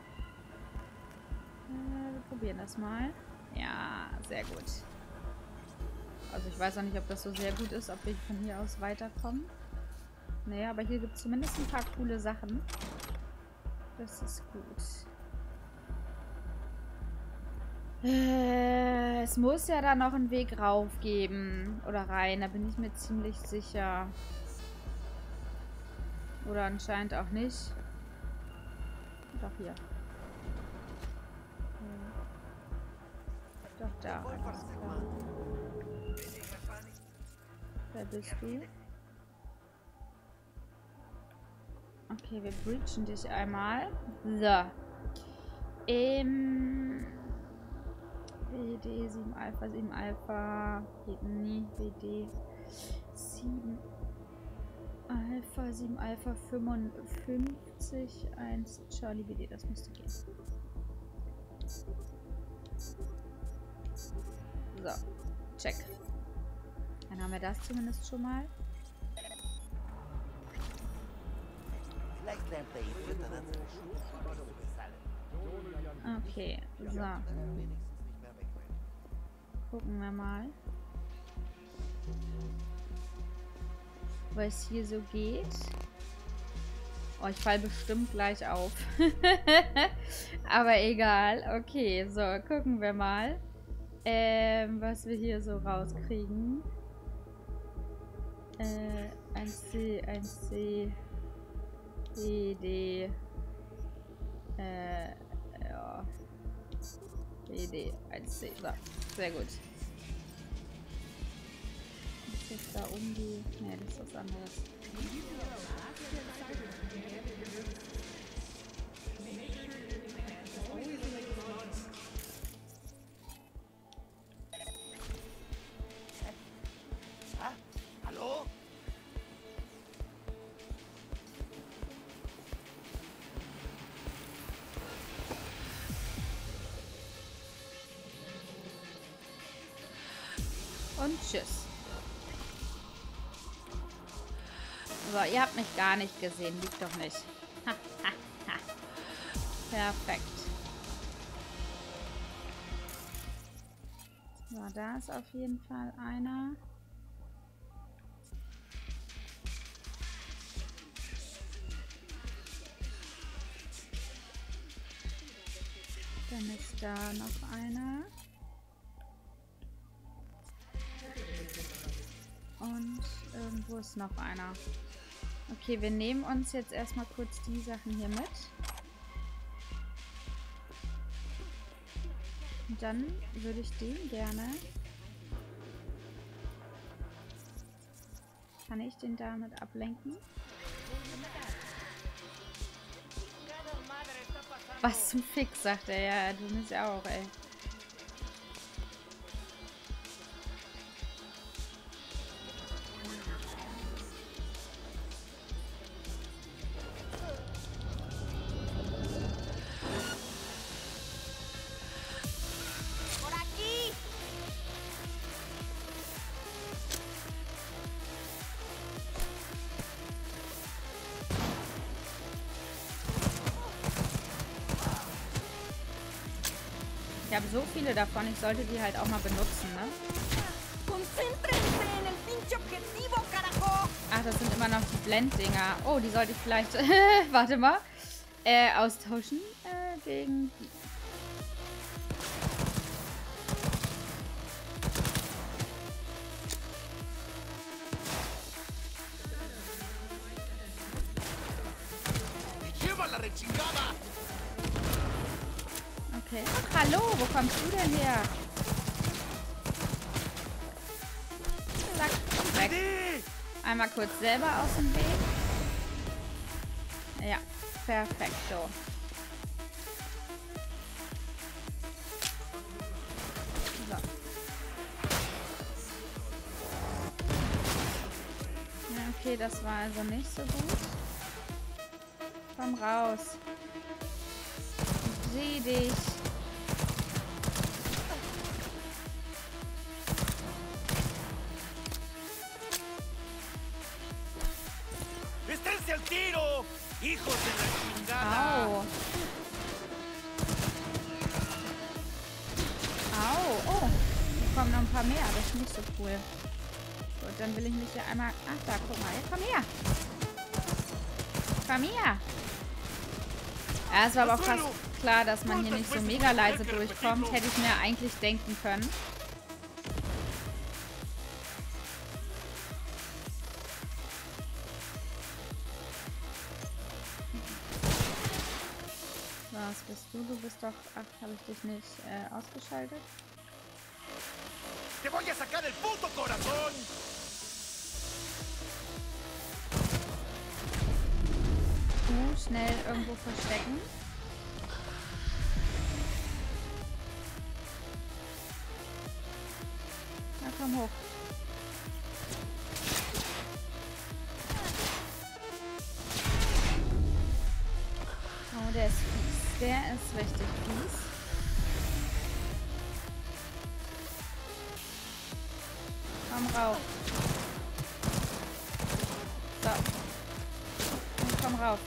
Äh, wir probieren das mal. Ja, sehr gut. Also ich weiß auch nicht, ob das so sehr gut ist, ob wir von hier aus weiterkommen. Nee, aber hier gibt es zumindest ein paar coole Sachen. Das ist gut. Äh, es muss ja da noch einen Weg rauf geben. Oder rein, da bin ich mir ziemlich sicher. Oder anscheinend auch nicht. Doch hier. Hm. Doch da. Alles klar. Wer bist du? Okay, wir breachen dich einmal. So. Ähm. W D sieben Alpha, sieben Alpha. Geht nie. W D sieben Alpha, sieben Alpha, fünfundfünfzig, eins Charlie W D. Das müsste gehen. So. Check. Dann haben wir das zumindest schon mal. Okay, so. Gucken wir mal, was hier so geht. Oh, ich falle bestimmt gleich auf. Aber egal. Okay, so, gucken wir mal, ähm, was wir hier so rauskriegen. Äh, eins C, eins C, E D, äh, ja, E D, eins C, so, sehr gut. Ist jetzt da um die, ne, das ist was anderes. Und tschüss. So, ihr habt mich gar nicht gesehen. Liegt doch nicht. Ha, ha, ha. Perfekt. So, da ist auf jeden Fall einer. Dann ist da noch einer. Und irgendwo ist noch einer. Okay, wir nehmen uns jetzt erstmal kurz die Sachen hier mit. Und dann würde ich den gerne... Kann ich den damit ablenken? Was zum Fick, sagt er. Ja, du bist ja auch, ey. Ich habe so viele davon, ich sollte die halt auch mal benutzen, ne? Ach, das sind immer noch die Blenddinger. Oh, die sollte ich vielleicht, warte mal, äh, austauschen äh, gegen die. Okay. Ach, hallo, wo kommst du denn her? Zack, weg. Einmal kurz selber aus dem Weg. Ja, perfekto. So. Ja, okay, das war also nicht so gut. Komm raus. Ich seh dich. Au. Au. Oh. Hier kommen noch ein paar mehr. Das ist nicht so cool. Gut, dann will ich mich hier einmal... Ach, da, guck mal. Komm her. Komm her. Ja, es war aber auch fast klar, dass man hier nicht so mega leise durchkommt. Hätte ich mir eigentlich denken können. Was bist du? Du bist doch... Ach, habe ich dich nicht äh, ausgeschaltet? Te voy a sacar el puto corazón. Du schnell irgendwo verstecken. Na komm hoch. Oh, der ist fies. Der ist richtig fies. Komm rauf. So. Und komm rauf.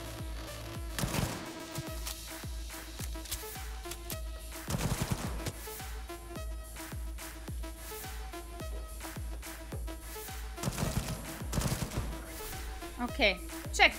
Okay, check.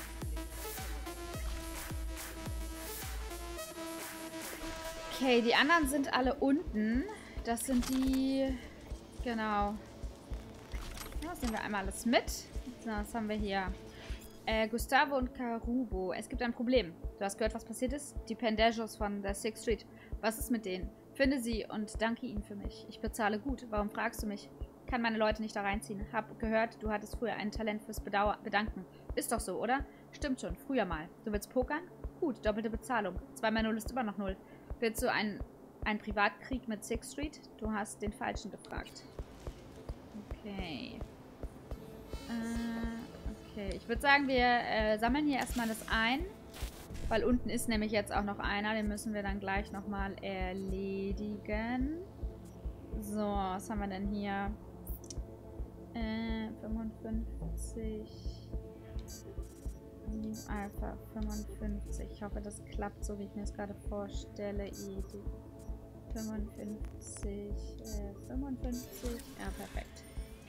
Okay, die anderen sind alle unten. Das sind die... Genau. Das nehmen wir einmal alles mit. So, was haben wir hier? Äh, Gustavo und Karubo. Es gibt ein Problem. Du hast gehört, was passiert ist? Die Pendejos von der Sixth Street. Was ist mit denen? Finde sie und danke ihnen für mich. Ich bezahle gut. Warum fragst du mich? Kann meine Leute nicht da reinziehen. Hab gehört, du hattest früher ein Talent fürs Bedauer Bedanken. Ist doch so, oder? Stimmt schon, früher mal. Du willst pokern? Gut, doppelte Bezahlung. zwei mal null ist immer noch null. Willst du einen, einen Privatkrieg mit Sixth Street? Du hast den Falschen gefragt. Okay. Äh, okay. Ich würde sagen, wir äh, sammeln hier erstmal das ein. Weil unten ist nämlich jetzt auch noch einer. Den müssen wir dann gleich nochmal erledigen. So, was haben wir denn hier? Äh, fünfundfünfzig. Alpha fünfundfünfzig. Ich hoffe, das klappt so, wie ich mir es gerade vorstelle. fünfundfünfzig. Äh, fünfundfünfzig. Ja, perfekt.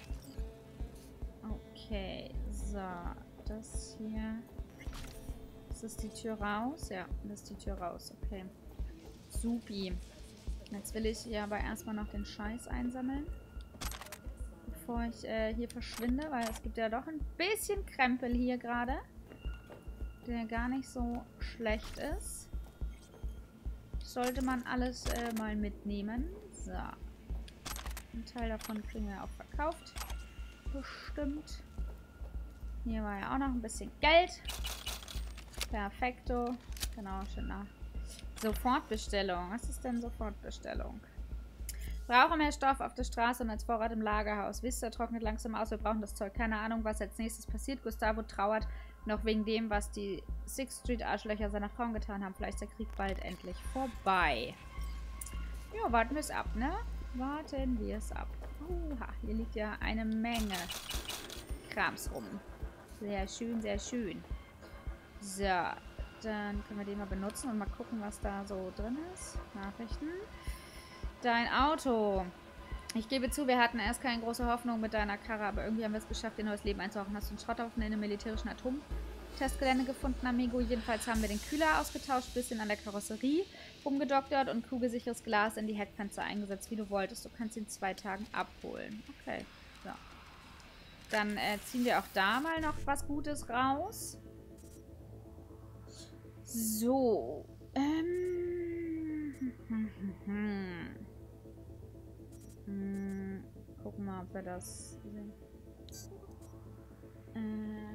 Okay, so. Das hier. Ist das die Tür raus? Ja, das ist die Tür raus. Okay. Supi. Jetzt will ich hier aber erstmal noch den Scheiß einsammeln. Bevor ich äh, hier verschwinde, weil es gibt ja doch ein bisschen Krempel hier gerade. Der gar nicht so schlecht ist. Sollte man alles äh, mal mitnehmen. So. Ein Teil davon kriegen wir auch verkauft. Bestimmt. Hier war ja auch noch ein bisschen Geld. Perfekto. Genau, schön nach. Sofortbestellung. Was ist denn Sofortbestellung? Brauche mehr Stoff auf der Straße und als Vorrat im Lagerhaus. Vista trocknet langsam aus. Wir brauchen das Zeug. Keine Ahnung, was als nächstes passiert. Gustavo trauert noch wegen dem, was die Sixth Street Arschlöcher seiner Frauen getan haben. Vielleicht ist der Krieg bald endlich vorbei. Ja, warten wir es ab, ne? Warten wir es ab. Uha, hier liegt ja eine Menge Krams rum. Sehr schön, sehr schön. So, dann können wir den mal benutzen und mal gucken, was da so drin ist. Nachrichten. Dein Auto. Ich gebe zu, wir hatten erst keine große Hoffnung mit deiner Karre, aber irgendwie haben wir es geschafft, ihr neues Leben einzuhauchen. Hast du einen Schrotthaufen in einem militärischen Atomtestgelände gefunden, Amigo? Jedenfalls haben wir den Kühler ausgetauscht, bisschen an der Karosserie rumgedoktert und kugelsicheres Glas in die Heckfenster eingesetzt, wie du wolltest. Du kannst ihn in zwei Tagen abholen. Okay, so. Dann äh, ziehen wir auch da mal noch was Gutes raus. So. Ähm. Hm, gucken wir mal, ob wir das sehen. Äh,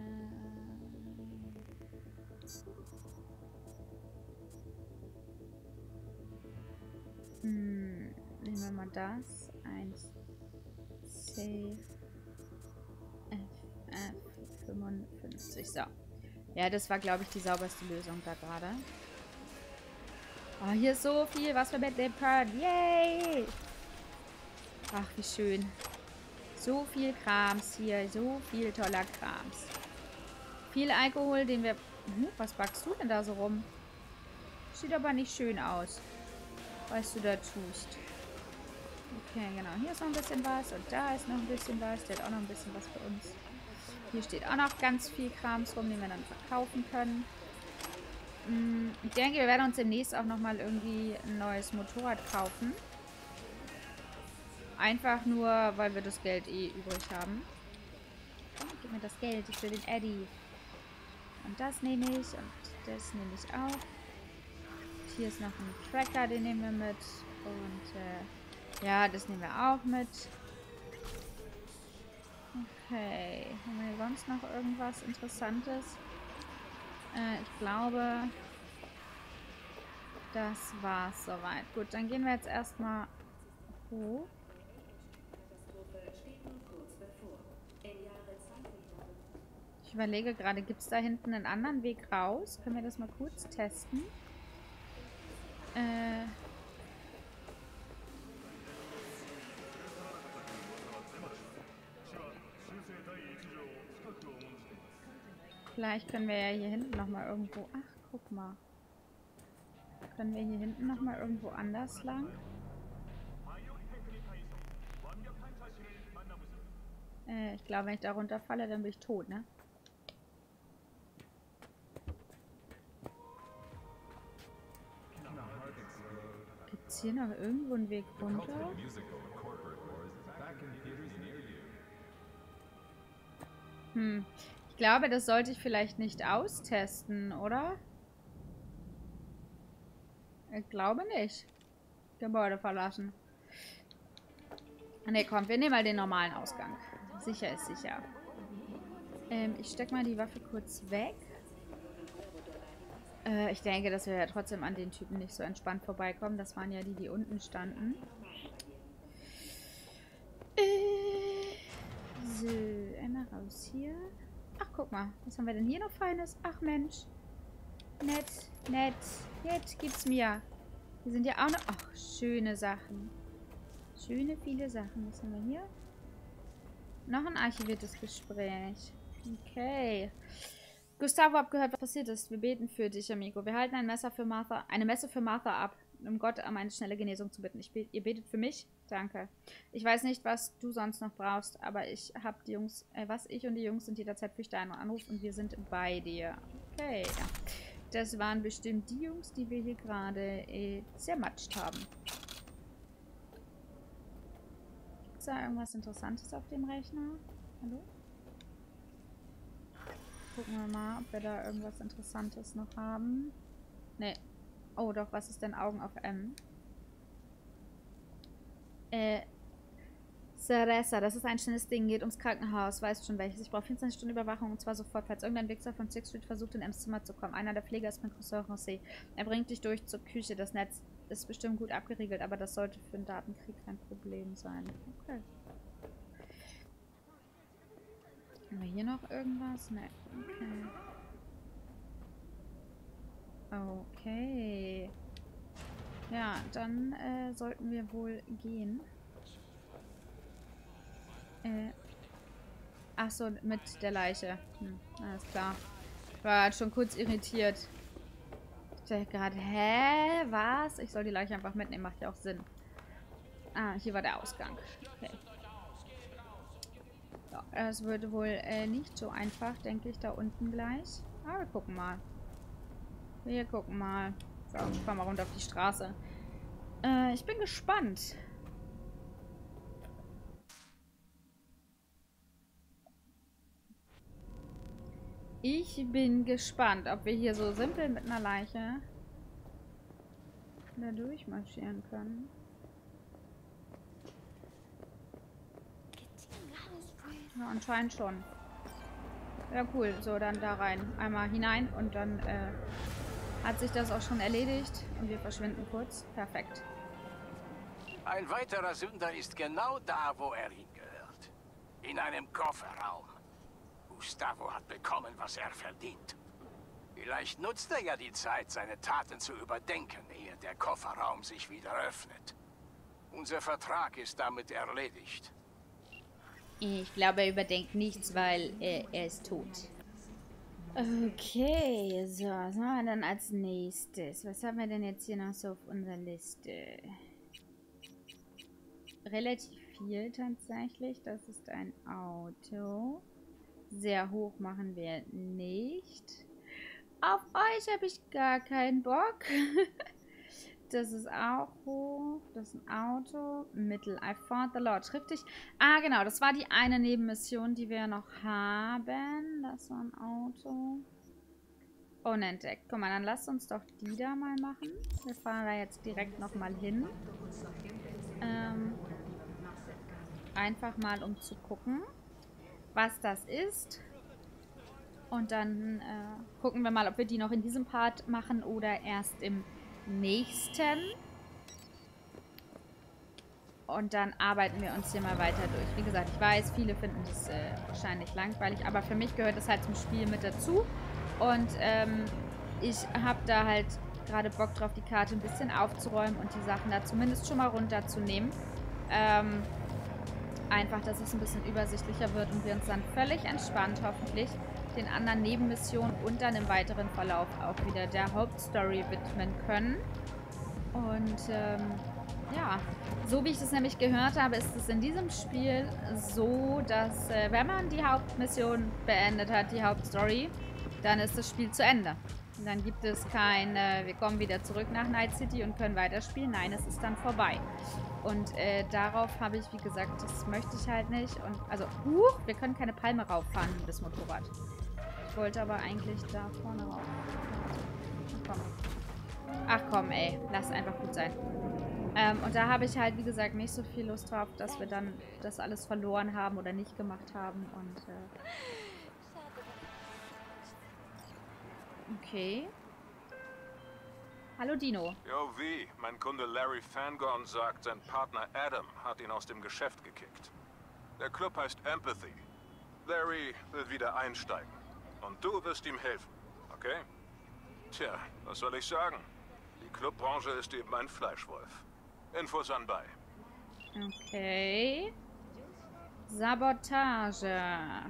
hm, nehmen wir mal das. Eins. Save. F F fünfundfünfzig. So. Ja, das war, glaube ich, die sauberste Lösung da gerade. Oh, hier ist so viel, was wir mit dem können. Yay! Ach, wie schön. So viel Krams hier. So viel toller Krams. Viel Alkohol, den wir... Hm, was backst du denn da so rum? Sieht aber nicht schön aus, was du da tust. Okay, genau. Hier ist noch ein bisschen was. Und da ist noch ein bisschen was. Der hat auch noch ein bisschen was für uns. Hier steht auch noch ganz viel Krams rum, den wir dann verkaufen können. Hm, ich denke, wir werden uns demnächst auch nochmal irgendwie ein neues Motorrad kaufen. Einfach nur, weil wir das Geld eh übrig haben. Oh, gib mir das Geld, ich will den Eddie. Und das nehme ich und das nehme ich auch. Und hier ist noch ein Tracker, den nehmen wir mit. Und äh, ja, das nehmen wir auch mit. Okay, haben wir sonst noch irgendwas Interessantes? Äh, ich glaube, das war's soweit. Gut, dann gehen wir jetzt erstmal hoch. Ich überlege gerade, gibt es da hinten einen anderen Weg raus? Können wir das mal kurz testen? Äh... Vielleicht können wir ja hier hinten nochmal irgendwo... Ach, guck mal. Können wir hier hinten nochmal irgendwo anders lang? Äh, ich glaube, wenn ich da runterfalle, dann bin ich tot, ne? Gibt es hier noch irgendwo einen Weg runter? Hm. Ich glaube, das sollte ich vielleicht nicht austesten, oder? Ich glaube nicht. Gebäude verlassen. Ne, komm, wir nehmen mal den normalen Ausgang. Sicher ist sicher. Ähm, ich stecke mal die Waffe kurz weg. Äh, ich denke, dass wir ja trotzdem an den Typen nicht so entspannt vorbeikommen. Das waren ja die, die unten standen. Äh, so, einmal raus hier. Ach, guck mal. Was haben wir denn hier noch Feines? Ach, Mensch. Nett, nett, nett gibt's mir. Hier sind ja auch noch... Ach, schöne Sachen. Schöne, viele Sachen. Was haben wir hier? Noch ein archiviertes Gespräch. Okay. Gustavo, hab gehört, was passiert ist. Wir beten für dich, Amigo. Wir halten ein Messer für Martha, eine Messe für Martha ab, um Gott um eine schnelle Genesung zu bitten. Ich bet, ihr betet für mich? Danke. Ich weiß nicht, was du sonst noch brauchst, aber ich hab die Jungs, äh, was ich und die Jungs sind jederzeit für deinen Anruf und wir sind bei dir. Okay, ja. Das waren bestimmt die Jungs, die wir hier gerade äh, zermatscht haben. Gibt es da irgendwas Interessantes auf dem Rechner? Hallo? Gucken wir mal, ob wir da irgendwas Interessantes noch haben. Ne. Oh, doch, was ist denn Augen auf M? Äh. Ceresa, das ist ein schnelles Ding, geht ums Krankenhaus, weißt schon welches. Ich brauche vierundzwanzig Stunden Überwachung und zwar sofort, falls irgendein Wichser von Sixth Street versucht, in Ems Zimmer zu kommen. Einer der Pfleger ist mein Cousin José. Er bringt dich durch zur Küche. Das Netz ist bestimmt gut abgeriegelt, aber das sollte für einen Datenkrieg kein Problem sein. Okay. Haben wir hier noch irgendwas? Ne. Okay. Okay. Ja, dann äh, sollten wir wohl gehen. Äh. Achso, mit der Leiche. Hm, alles klar. Ich war halt schon kurz irritiert. Ich dachte gerade, hä? Was? Ich soll die Leiche einfach mitnehmen, macht ja auch Sinn. Ah, hier war der Ausgang. Okay. Ja, das wird wohl äh, nicht so einfach, denke ich, da unten gleich. Ah, wir gucken mal. Wir gucken mal. So, ich fahr mal runter auf die Straße. Äh, ich bin gespannt. Ich bin gespannt, ob wir hier so simpel mit einer Leiche da durchmarschieren können. Ja, anscheinend schon. Ja, cool. So, dann da rein. Einmal hinein und dann äh, hat sich das auch schon erledigt. Und wir verschwinden kurz. Perfekt. Ein weiterer Sünder ist genau da, wo er hingehört. In einem Kofferraum. Gustavo hat bekommen, was er verdient. Vielleicht nutzt er ja die Zeit, seine Taten zu überdenken, ehe der Kofferraum sich wieder öffnet. Unser Vertrag ist damit erledigt. Ich glaube, er überdenkt nichts, weil er, er ist tot. Okay, so, was machen wir dann als nächstes? Was haben wir denn jetzt hier noch so auf unserer Liste? Relativ viel tatsächlich. Das ist ein Auto. Sehr hoch machen wir nicht. Auf euch habe ich gar keinen Bock. Das ist auch hoch. Das ist ein Auto. Mittel. I fought the Lord. Schriftlich. Ah, genau. Das war die eine Nebenmission, die wir noch haben. Das war ein Auto. Unentdeckt. Guck mal, dann lasst uns doch die da mal machen. Wir fahren da jetzt direkt nochmal hin. Ähm, einfach mal, um zu gucken, was das ist. Und dann äh, gucken wir mal, ob wir die noch in diesem Part machen oder erst im nächsten. Und dann arbeiten wir uns hier mal weiter durch. Wie gesagt, ich weiß, viele finden das äh, wahrscheinlich langweilig, aber für mich gehört das halt zum Spiel mit dazu. Und ähm, ich habe da halt gerade Bock drauf, die Karte ein bisschen aufzuräumen und die Sachen da zumindest schon mal runterzunehmen. Ähm, einfach, dass es ein bisschen übersichtlicher wird und wir uns dann völlig entspannt hoffentlich den anderen Nebenmissionen und dann im weiteren Verlauf auch wieder der Hauptstory widmen können. Und ähm, ja, so wie ich das nämlich gehört habe, ist es in diesem Spiel so, dass äh, wenn man die Hauptmission beendet hat, die Hauptstory, dann ist das Spiel zu Ende. Und dann gibt es kein, äh, wir kommen wieder zurück nach Night City und können weiterspielen. Nein, es ist dann vorbei. Und äh, darauf habe ich, wie gesagt, das möchte ich halt nicht. Und also, huch, wir können keine Palme rauffahren, das Motorrad. Ich wollte aber eigentlich da vorne rauf. Ach komm. Ach komm, ey. Lass einfach gut sein. Ähm, und da habe ich halt, wie gesagt, nicht so viel Lust drauf, dass wir dann das alles verloren haben oder nicht gemacht haben. Und, äh... okay. Hallo Dino. Jo, wie? Mein Kunde Larry Fangorn sagt, sein Partner Adam hat ihn aus dem Geschäft gekickt. Der Club heißt Empathy. Larry will wieder einsteigen. Und du wirst ihm helfen, okay? Tja, was soll ich sagen? Die Clubbranche ist eben ein Fleischwolf. Infos anbei. Okay. Sabotage.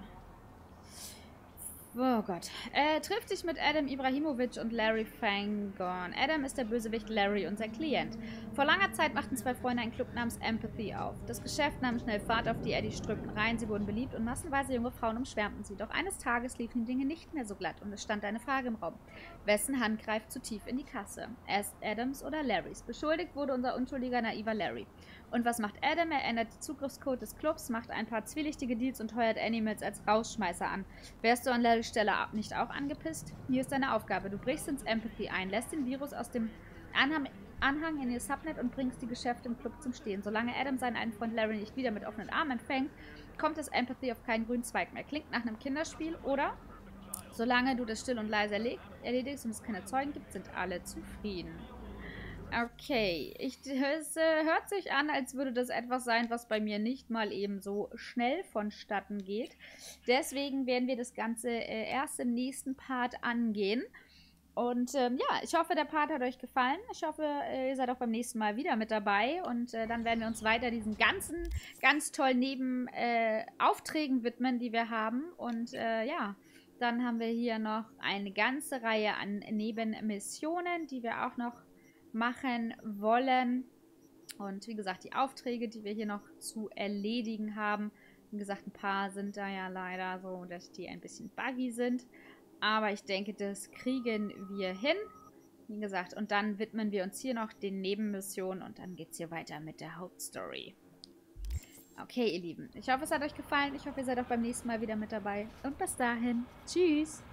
Oh Gott. Äh, trifft sich mit Adam Ibrahimovic und Larry Fangorn. Adam ist der Bösewicht, Larry unser Klient. Vor langer Zeit machten zwei Freunde einen Club namens Empathy auf. Das Geschäft nahm schnell Fahrt auf, die Eddie strömten rein, sie wurden beliebt und massenweise junge Frauen umschwärmten sie. Doch eines Tages liefen die Dinge nicht mehr so glatt und es stand eine Frage im Raum. Wessen Hand greift zu tief in die Kasse? Erst Adams oder Larrys? Beschuldigt wurde unser unschuldiger, naiver Larry. Und was macht Adam? Er ändert die Zugriffscode des Clubs, macht ein paar zwielichtige Deals und heuert Animals als Rausschmeißer an. Wärst du an Larrys Stelle nicht auch angepisst? Hier ist deine Aufgabe. Du brichst ins Empathy ein, lässt den Virus aus dem Anhang, Anhang in ihr Subnet und bringst die Geschäfte im Club zum Stehen. Solange Adam seinen einen Freund Larry nicht wieder mit offenen Armen empfängt, kommt das Empathy auf keinen grünen Zweig mehr. Klingt nach einem Kinderspiel, oder? Solange du das still und leise erledigst und es keine Zeugen gibt, sind alle zufrieden. Okay, ich, es äh, hört sich an, als würde das etwas sein, was bei mir nicht mal eben so schnell vonstatten geht. Deswegen werden wir das Ganze äh, erst im nächsten Part angehen. Und ähm, ja, ich hoffe, der Part hat euch gefallen. Ich hoffe, äh, ihr seid auch beim nächsten Mal wieder mit dabei. Und äh, dann werden wir uns weiter diesen ganzen, ganz tollen Nebenaufträgen äh, widmen, die wir haben. Und äh, ja, dann haben wir hier noch eine ganze Reihe an Nebenmissionen, die wir auch noch machen wollen. Und wie gesagt, die Aufträge, die wir hier noch zu erledigen haben, wie gesagt, ein paar sind da ja leider so, dass die ein bisschen buggy sind. Aber ich denke, das kriegen wir hin. Wie gesagt, und dann widmen wir uns hier noch den Nebenmissionen und dann geht es hier weiter mit der Hauptstory. Okay, ihr Lieben. Ich hoffe, es hat euch gefallen. Ich hoffe, ihr seid auch beim nächsten Mal wieder mit dabei. Und bis dahin. Tschüss.